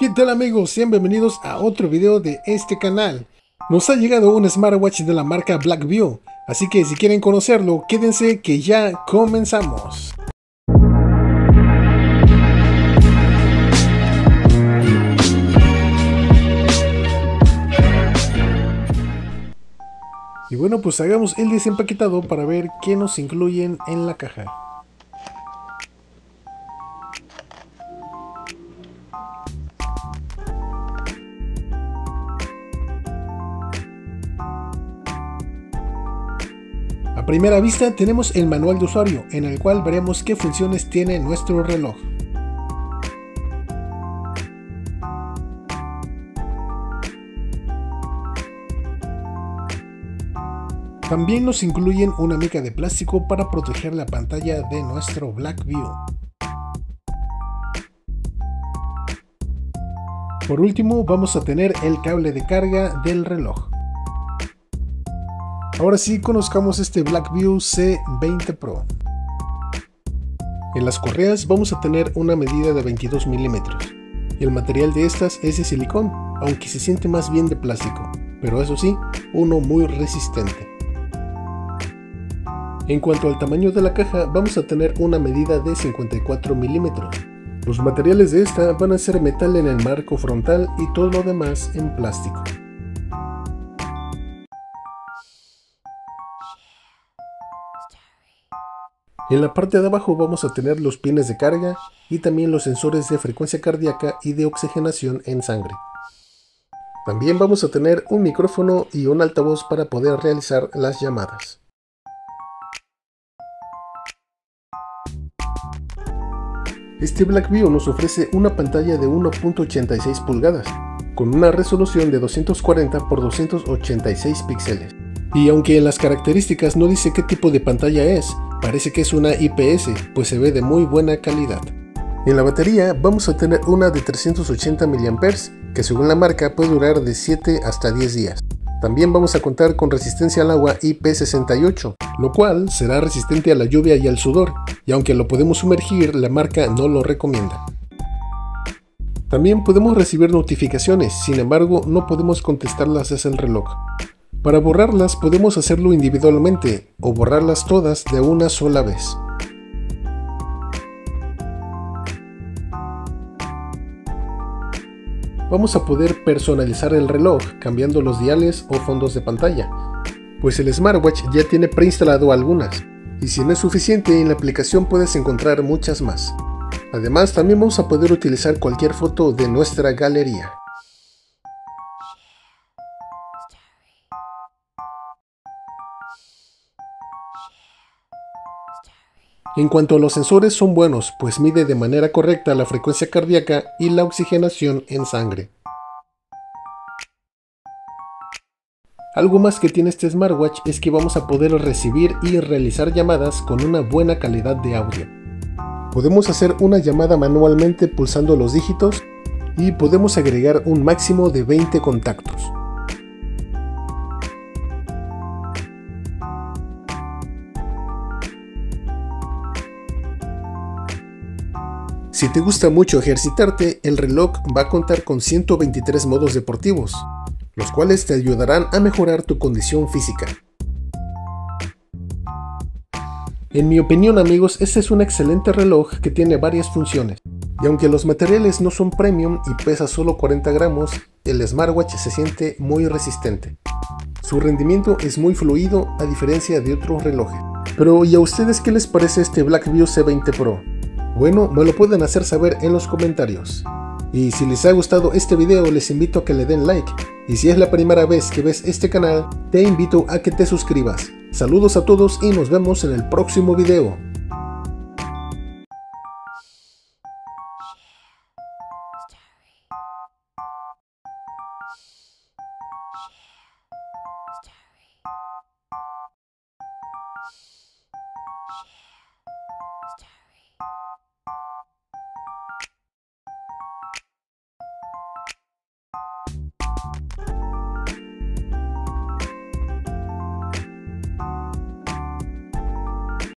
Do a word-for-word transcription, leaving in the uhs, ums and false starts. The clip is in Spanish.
¿Qué tal amigos? Sean bienvenidos a otro video de este canal. Nos ha llegado un smartwatch de la marca Blackview, así que si quieren conocerlo, quédense que ya comenzamos. Y bueno, pues hagamos el desempaquetado para ver qué nos incluyen en la caja. A primera vista tenemos el manual de usuario, en el cual veremos qué funciones tiene nuestro reloj. También nos incluyen una mica de plástico para proteger la pantalla de nuestro Blackview. Por último, vamos a tener el cable de carga del reloj. Ahora sí, conozcamos este Blackview C veinte Pro. En las correas vamos a tener una medida de veintidós milímetros. Y el material de estas es de silicón, aunque se siente más bien de plástico, pero eso sí, uno muy resistente. En cuanto al tamaño de la caja, vamos a tener una medida de cincuenta y cuatro milímetros. Los materiales de esta van a ser metal en el marco frontal y todo lo demás en plástico. En la parte de abajo vamos a tener los pines de carga y también los sensores de frecuencia cardíaca y de oxigenación en sangre. También vamos a tener un micrófono y un altavoz para poder realizar las llamadas. Este Blackview nos ofrece una pantalla de uno punto ochenta y seis pulgadas, con una resolución de doscientos cuarenta por doscientos ochenta y seis píxeles. Y aunque en las características no dice qué tipo de pantalla es, parece que es una I P S, pues se ve de muy buena calidad. En la batería vamos a tener una de trescientos ochenta miliamperios hora, que según la marca puede durar de siete hasta diez días. También vamos a contar con resistencia al agua I P sesenta y ocho, lo cual será resistente a la lluvia y al sudor, y aunque lo podemos sumergir, la marca no lo recomienda. También podemos recibir notificaciones, sin embargo no podemos contestarlas desde el reloj. Para borrarlas podemos hacerlo individualmente o borrarlas todas de una sola vez. Vamos a poder personalizar el reloj cambiando los diales o fondos de pantalla, pues el smartwatch ya tiene preinstalado algunas, y si no es suficiente en la aplicación puedes encontrar muchas más. Además también vamos a poder utilizar cualquier foto de nuestra galería. En cuanto a los sensores, son buenos, pues mide de manera correcta la frecuencia cardíaca y la oxigenación en sangre. Algo más que tiene este smartwatch es que vamos a poder recibir y realizar llamadas con una buena calidad de audio. Podemos hacer una llamada manualmente pulsando los dígitos y podemos agregar un máximo de veinte contactos. Si te gusta mucho ejercitarte, el reloj va a contar con ciento veintitrés modos deportivos, los cuales te ayudarán a mejorar tu condición física. En mi opinión amigos, este es un excelente reloj que tiene varias funciones, y aunque los materiales no son premium y pesa solo cuarenta gramos, el smartwatch se siente muy resistente. Su rendimiento es muy fluido a diferencia de otros relojes. Pero ¿y a ustedes qué les parece este Blackview C veinte Pro? Bueno, me lo pueden hacer saber en los comentarios. Y si les ha gustado este video, les invito a que le den like. Y si es la primera vez que ves este canal, te invito a que te suscribas. Saludos a todos y nos vemos en el próximo video.